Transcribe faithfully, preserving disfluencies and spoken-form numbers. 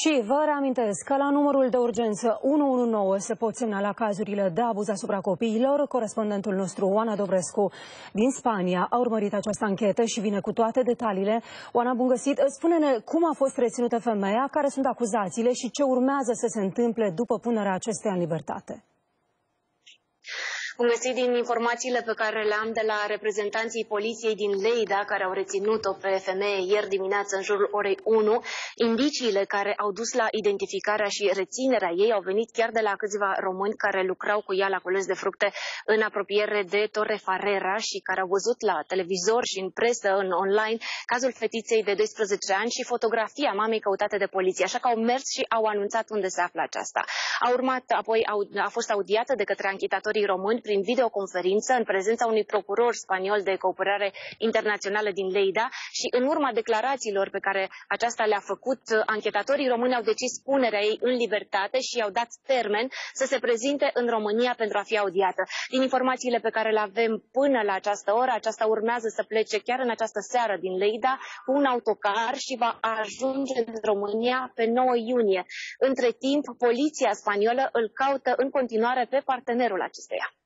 Și vă reamintesc că la numărul de urgență unu unu nouă se pot semnala cazurile de abuz asupra copiilor. Corespondentul nostru, Oana Dobrescu, din Spania, a urmărit această anchetă și vine cu toate detaliile. Oana, bun găsit! Spune-ne cum a fost reținută femeia, care sunt acuzațiile și ce urmează să se întâmple după punerea acesteia în libertate. Bun găsit! Din informațiile pe care le am de la reprezentanții poliției din Lleida, care au reținut-o pe femeie ieri dimineață în jurul orei unu, indiciile care au dus la identificarea și reținerea ei au venit chiar de la câțiva români care lucrau cu ea la cules de fructe în apropiere de Torre Farrera și care au văzut la televizor și în presă, în online, cazul fetiței de doisprezece ani și fotografia mamei căutate de poliție. Așa că au mers și au anunțat unde se află aceasta. A urmat, apoi a fost audiată de către anchetatorii români prin videoconferință în prezența unui procuror spaniol de cooperare internațională din Lleida și în urma declarațiilor pe care aceasta le-a făcut, anchetatorii români au decis punerea ei în libertate și i-au dat termen să se prezinte în România pentru a fi audiată. Din informațiile pe care le avem până la această oră, aceasta urmează să plece chiar în această seară din Lleida cu un autocar și va ajunge în România pe nouă iunie. Între timp, poliția spaniolă îl caută în continuare pe partenerul acesteia.